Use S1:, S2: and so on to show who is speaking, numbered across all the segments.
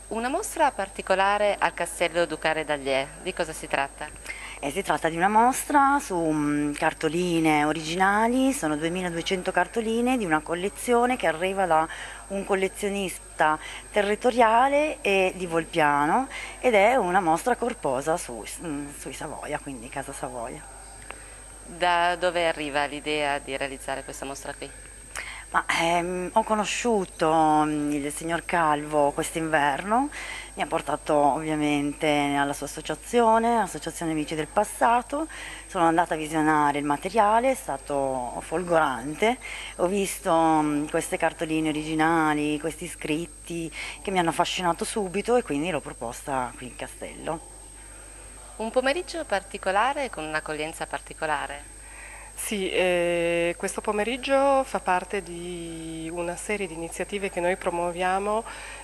S1: Una mostra particolare al Castello Ducale d'Agliè, di cosa si tratta?
S2: Si tratta di una mostra su cartoline originali, sono 2200 cartoline di una collezione che arriva da un collezionista territoriale e di Volpiano ed è una mostra corposa sui Savoia, quindi Casa Savoia.
S1: Da dove arriva l'idea di realizzare questa mostra qui?
S2: Ho conosciuto il signor Calvo quest'inverno, mi ha portato ovviamente alla sua associazione, Associazione Amici del Passato, sono andata a visionare il materiale, è stato folgorante, ho visto queste cartoline originali, questi scritti che mi hanno affascinato subito e quindi l'ho proposta qui in castello.
S1: Un pomeriggio particolare con un'accoglienza particolare.
S3: Sì, questo pomeriggio fa parte di una serie di iniziative che noi promuoviamo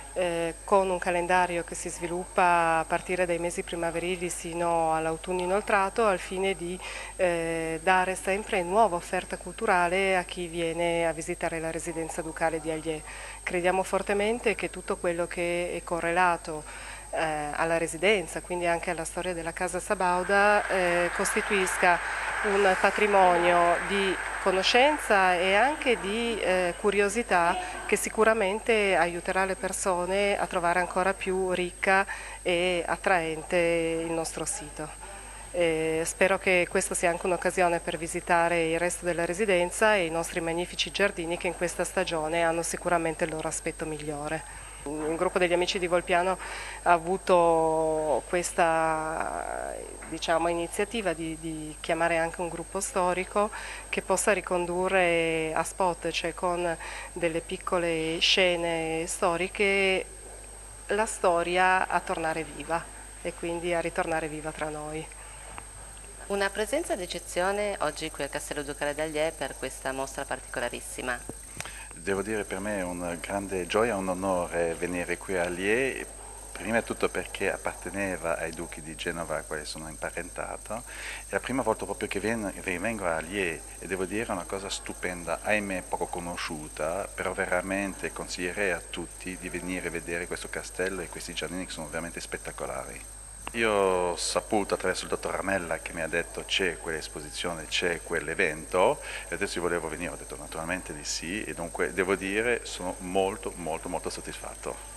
S3: con un calendario che si sviluppa a partire dai mesi primaverili sino all'autunno inoltrato al fine di dare sempre nuova offerta culturale a chi viene a visitare la residenza ducale di Allier. Crediamo fortemente che tutto quello che è correlato alla residenza, quindi anche alla storia della Casa Sabauda, costituisca un patrimonio di conoscenza e anche di curiosità che sicuramente aiuterà le persone a trovare ancora più ricca e attraente il nostro sito. Spero che questa sia anche un'occasione per visitare il resto della residenza e i nostri magnifici giardini che in questa stagione hanno sicuramente il loro aspetto migliore. Il gruppo degli amici di Volpiano ha avuto questa iniziativa di chiamare anche un gruppo storico che possa ricondurre a spot, cioè con delle piccole scene storiche, la storia a tornare viva e quindi a ritornare viva tra noi.
S1: Una presenza d'eccezione oggi qui al Castello Ducale d'Agliè per questa mostra particolarissima.
S4: Devo dire per me è una grande gioia, un onore venire qui a Lier, prima di tutto perché apparteneva ai duchi di Genova a cui sono imparentato. È la prima volta proprio che vengo a Lier e devo dire una cosa stupenda, ahimè poco conosciuta, però veramente consiglierei a tutti di venire a vedere questo castello e questi giardini che sono veramente spettacolari. Io ho saputo attraverso il dottor Ramella che mi ha detto c'è quell'esposizione, c'è quell'evento e adesso io volevo venire, ho detto naturalmente di sì e dunque devo dire sono molto molto molto soddisfatto.